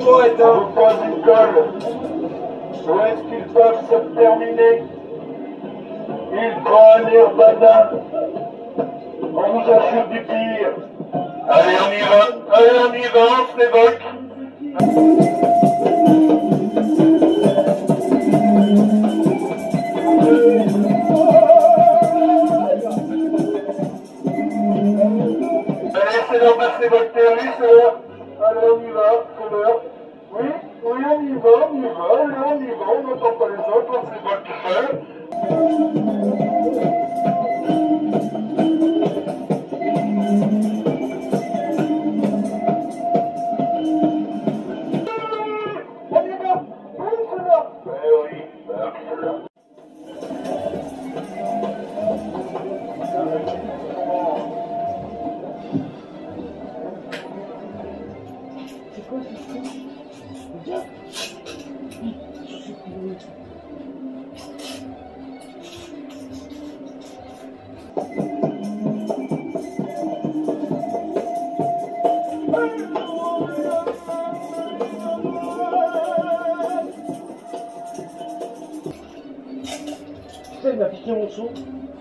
poète, hein. On vous pose une colle. Où est-ce qu'ils peuvent se terminer? Il prend un air badin. On vous assure du pire. Allez, on y va. Allez, on y va, on se révolte. Allez, c'est l'heure de se révolter, oui, c'est l'heure. Allez, on y va, c'est l'heure. Oui, oui, on y va, on y va. Allez, on y va, on n'entend pas les autres, on se révolte tout seul. Il m'a piqué mon seau.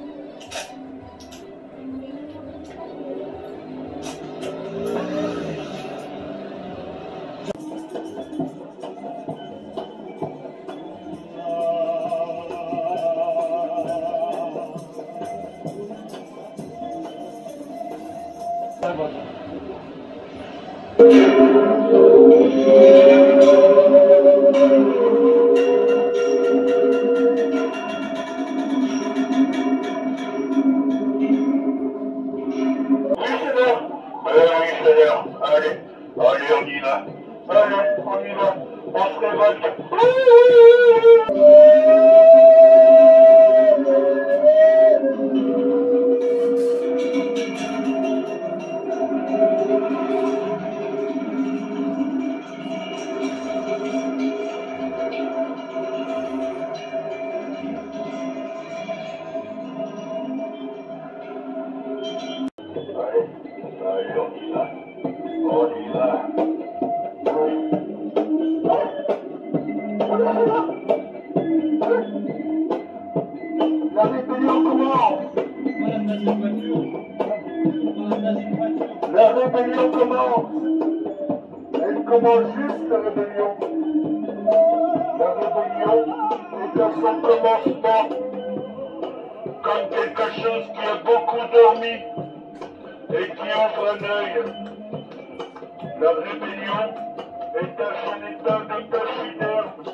Allez, on y va. Allez, on y va. On se révolte. Allez, on y va. On y va. La rébellion commence. La rébellion commence. Elle commence juste, la rébellion. La rébellion est à son commencement. Comme quelque chose qui a beaucoup dormi et qui ouvre un œil. La rébellion est à son état de pachyderme.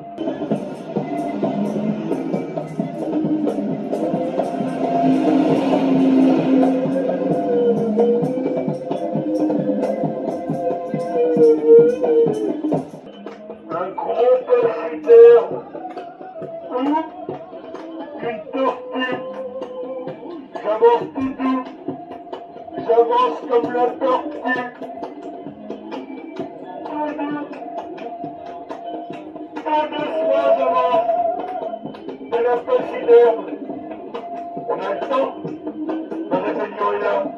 Un gros pachyderme ou une tortue. J'avance tout doux. J'avance comme la tortue. Tout doucement j'avance. De la pachyderme. On a le temps. La rébellion est là.